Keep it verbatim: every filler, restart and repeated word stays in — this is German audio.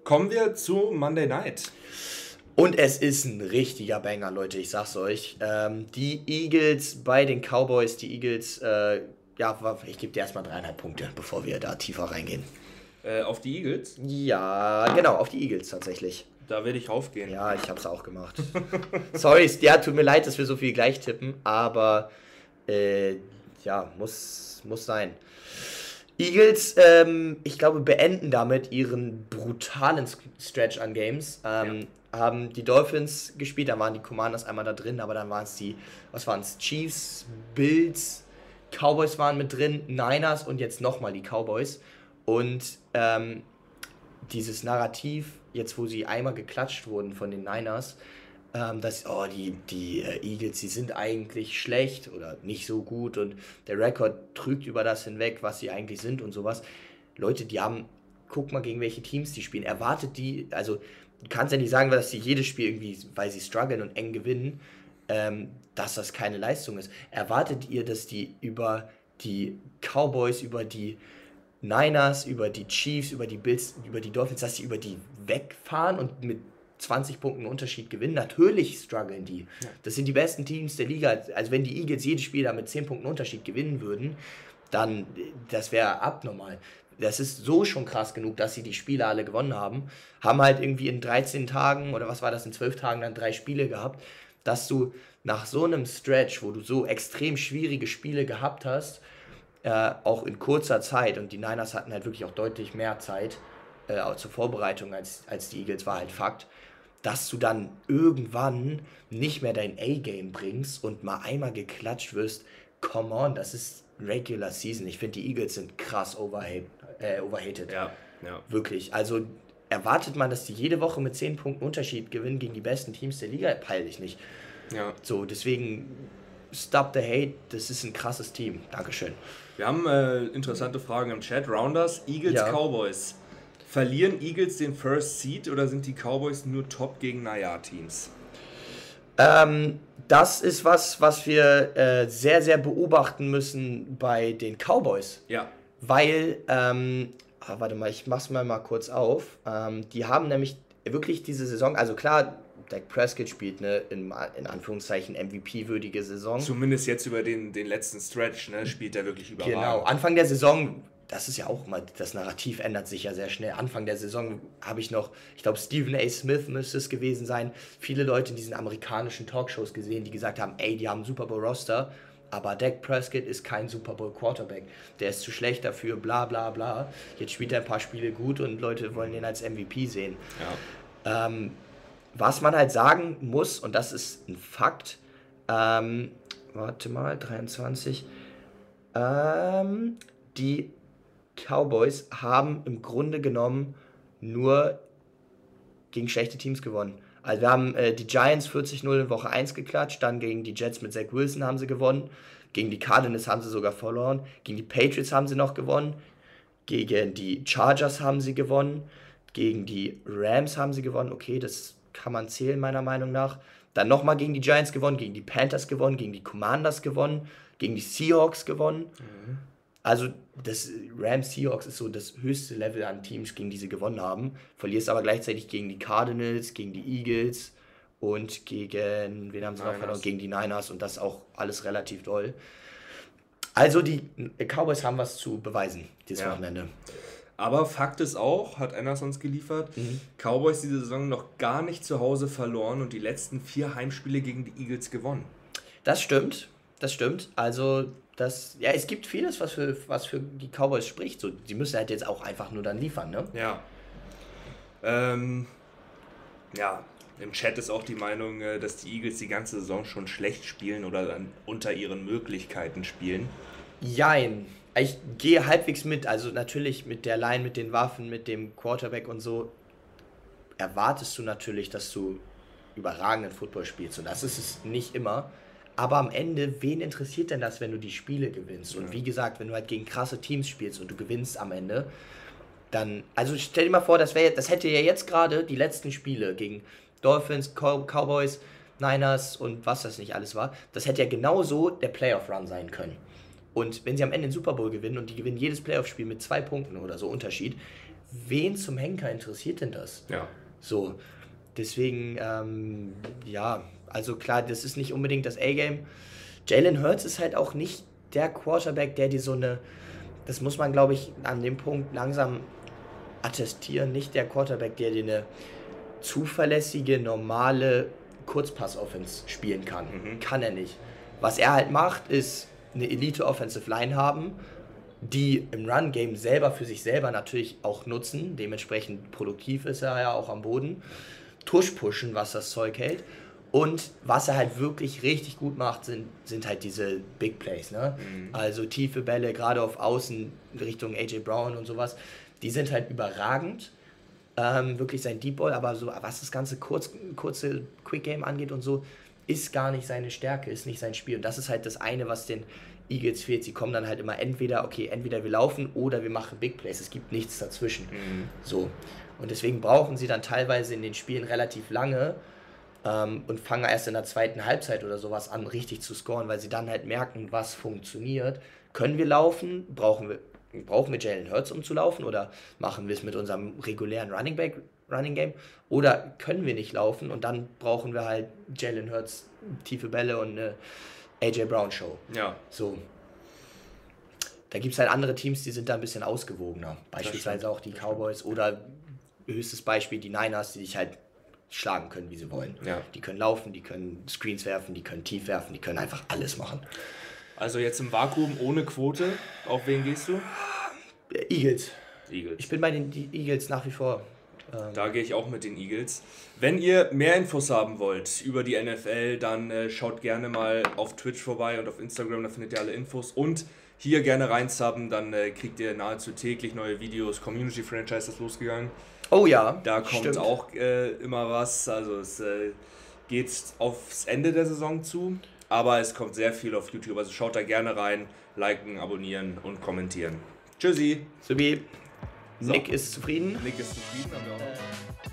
Kommen wir zu Monday Night. Und es ist ein richtiger Banger, Leute, ich sag's euch. Ähm, die Eagles bei den Cowboys, die Eagles, äh, ja, ich gebe dir erstmal dreieinhalb Punkte, bevor wir da tiefer reingehen. Äh, auf die Eagles? Ja, genau, auf die Eagles tatsächlich. Da werde ich raufgehen. Ja, ich hab's auch gemacht. Sorry, ja, tut mir leid, dass wir so viel gleich tippen, aber äh, ja, muss, muss sein. Eagles, ähm, ich glaube, beenden damit ihren brutalen Stretch an Games. Ähm, ja. Haben die Dolphins gespielt, da waren die Commanders einmal da drin, aber dann waren es die, was waren es, Chiefs, Bills, Cowboys waren mit drin, Niners und jetzt nochmal die Cowboys. Und ähm, dieses Narrativ, jetzt wo sie einmal geklatscht wurden von den Niners, ähm, dass oh, die, die äh, Eagles, die sind eigentlich schlecht oder nicht so gut und der Rekord trügt über das hinweg, was sie eigentlich sind und sowas. Leute, die haben, guck mal, gegen welche Teams die spielen. Erwartet die, also du kannst ja nicht sagen, dass sie jedes Spiel irgendwie, weil sie strugglen und eng gewinnen, ähm, dass das keine Leistung ist. Erwartet ihr, dass die über die Cowboys, über die Niners, über die Chiefs, über die Bills, über die Dolphins, dass sie über die wegfahren und mit zwanzig Punkten Unterschied gewinnen? Natürlich strugglen die. Ja. Das sind die besten Teams der Liga. Also wenn die Eagles jedes Spiel da mit zehn Punkten Unterschied gewinnen würden, dann, das wäre abnormal. Das ist so schon krass genug, dass sie die Spiele alle gewonnen haben. Haben halt irgendwie in dreizehn Tagen, oder was war das, in zwölf Tagen dann drei Spiele gehabt, dass du nach so einem Stretch, wo du so extrem schwierige Spiele gehabt hast, äh, auch in kurzer Zeit, und die Niners hatten halt wirklich auch deutlich mehr Zeit äh, auch zur Vorbereitung als, als die Eagles, war halt Fakt, dass du dann irgendwann nicht mehr dein A-Game bringst und mal einmal geklatscht wirst. Come on, das ist Regular Season. Ich finde, die Eagles sind krass overhate, äh, overhated. Ja, ja. Wirklich. Also erwartet man, dass die jede Woche mit zehn Punkten Unterschied gewinnen gegen die besten Teams der Liga? Peil ich nicht. Ja. So, deswegen stop the hate. Das ist ein krasses Team. Dankeschön. Wir haben äh, interessante Fragen im Chat. Rounders, Eagles, ja. Cowboys. Verlieren Eagles den First Seed oder sind die Cowboys nur top gegen Naja-Teams? Ähm, das ist was, was wir äh, sehr, sehr beobachten müssen bei den Cowboys. Ja. Weil, ähm, ah, warte mal, ich mach's mal mal kurz auf. Ähm, die haben nämlich wirklich diese Saison, also klar, Dak Prescott spielt eine, in, in Anführungszeichen, M V P-würdige Saison. Zumindest jetzt über den, den letzten Stretch, ne, spielt er wirklich überragend. Genau, Anfang der Saison, das ist ja auch mal, das Narrativ ändert sich ja sehr schnell. Anfang der Saison habe ich noch, ich glaube Stephen A. Smith müsste es gewesen sein, viele Leute in diesen amerikanischen Talkshows gesehen, die gesagt haben, ey, die haben einen Super Bowl Roster, aber Dak Prescott ist kein Super Bowl Quarterback. Der ist zu schlecht dafür, bla bla bla. Jetzt spielt er ein paar Spiele gut und Leute wollen ihn als M V P sehen. Ja. Ähm, was man halt sagen muss, und das ist ein Fakt, ähm, warte mal, dreiundzwanzig, ähm, die Cowboys haben im Grunde genommen nur gegen schlechte Teams gewonnen. Also wir haben äh, die Giants vierzig null in Woche eins geklatscht, dann gegen die Jets mit Zach Wilson haben sie gewonnen, gegen die Cardinals haben sie sogar verloren, gegen die Patriots haben sie noch gewonnen, gegen die Chargers haben sie gewonnen, gegen die Rams haben sie gewonnen, okay, das kann man zählen meiner Meinung nach. Dann nochmal gegen die Giants gewonnen, gegen die Panthers gewonnen, gegen die Commanders gewonnen, gegen die Seahawks gewonnen. Mhm. Also das Rams Seahawks ist so das höchste Level an Teams, gegen die sie gewonnen haben. Verlierst aber gleichzeitig gegen die Cardinals, gegen die Eagles und gegen, wen haben sie noch verloren? Gegen die Niners, und das auch alles relativ doll. Also die Cowboys haben was zu beweisen dieses ja. Wochenende. Aber Fakt ist auch, hat einer uns geliefert, mhm. Cowboys diese Saison noch gar nicht zu Hause verloren und die letzten vier Heimspiele gegen die Eagles gewonnen. Das stimmt, das stimmt. Also das, ja, es gibt vieles, was für, was für die Cowboys spricht. So, die müssen halt jetzt auch einfach nur dann liefern, ne? Ja. Ähm, ja, im Chat ist auch die Meinung, dass die Eagles die ganze Saison schon schlecht spielen oder dann unter ihren Möglichkeiten spielen. Jein. Ich gehe halbwegs mit, also natürlich mit der Line, mit den Waffen, mit dem Quarterback und so, erwartest du natürlich, dass du überragenden Football spielst, und das ist es nicht immer. Aber am Ende, wen interessiert denn das, wenn du die Spiele gewinnst? Und wie gesagt, wenn du halt gegen krasse Teams spielst und du gewinnst am Ende, dann, also stell dir mal vor, das, wär, das hätte ja jetzt gerade die letzten Spiele gegen Dolphins, Cow- Cowboys, Niners und was das nicht alles war, das hätte ja genauso der Playoff-Run sein können. Und wenn sie am Ende den Super Bowl gewinnen und die gewinnen jedes Playoff-Spiel mit zwei Punkten oder so Unterschied, wen zum Henker interessiert denn das? Ja. So, deswegen, ähm, ja, also klar, das ist nicht unbedingt das A-Game. Jalen Hurts ist halt auch nicht der Quarterback, der dir so eine, das muss man, glaube ich, an dem Punkt langsam attestieren, nicht der Quarterback, der dir eine zuverlässige, normale Kurzpass-Offense spielen kann. Mhm. Kann er nicht. Was er halt macht, ist eine Elite-Offensive Line haben, die im Run-Game selber für sich selber natürlich auch nutzen. Dementsprechend produktiv ist er ja auch am Boden. Tush-pushen, was das Zeug hält. Und was er halt wirklich richtig gut macht, sind, sind halt diese Big Plays. Ne? Mhm. Also tiefe Bälle, gerade auf Außen Richtung A J Brown und sowas. Die sind halt überragend. Ähm, wirklich sein Deep Ball, aber so, was das ganze kurz, kurze Quick Game angeht und so, ist gar nicht seine Stärke, ist nicht sein Spiel. Und das ist halt das eine, was den Eagles fehlt. Sie kommen dann halt immer entweder, okay, entweder wir laufen oder wir machen Big Plays. Es gibt nichts dazwischen. Mhm. So. Und deswegen brauchen sie dann teilweise in den Spielen relativ lange ähm, und fangen erst in der zweiten Halbzeit oder sowas an, richtig zu scoren, weil sie dann halt merken, was funktioniert. Können wir laufen? Brauchen wir Brauchen wir Jalen Hurts, um zu laufen, oder machen wir es mit unserem regulären Running Back, Running Game, oder können wir nicht laufen und dann brauchen wir halt Jalen Hurts, tiefe Bälle und eine A J Brown Show. Ja. So. Da gibt es halt andere Teams, die sind da ein bisschen ausgewogener. Beispielsweise auch die Cowboys oder höchstes Beispiel die Niners, die dich halt schlagen können, wie sie wollen. Ja. Die können laufen, die können Screens werfen, die können tief werfen, die können einfach alles machen. Also jetzt im Vakuum ohne Quote, auf wen gehst du? Eagles. Eagles. Ich bin bei den Eagles nach wie vor. Ähm da gehe ich auch mit den Eagles. Wenn ihr mehr Infos haben wollt über die N F L, dann äh, schaut gerne mal auf Twitch vorbei und auf Instagram, da findet ihr alle Infos. Und hier gerne reinsubben, dann äh, kriegt ihr nahezu täglich neue Videos. Community Franchise ist losgegangen. Oh ja, da kommt stimmt. auch äh, immer was. Also es äh, geht aufs Ende der Saison zu. Aber es kommt sehr viel auf YouTube, also schaut da gerne rein, liken, abonnieren und kommentieren. Tschüssi. Subi. So. Nick ist zufrieden. Nick ist zufrieden, haben wir auch.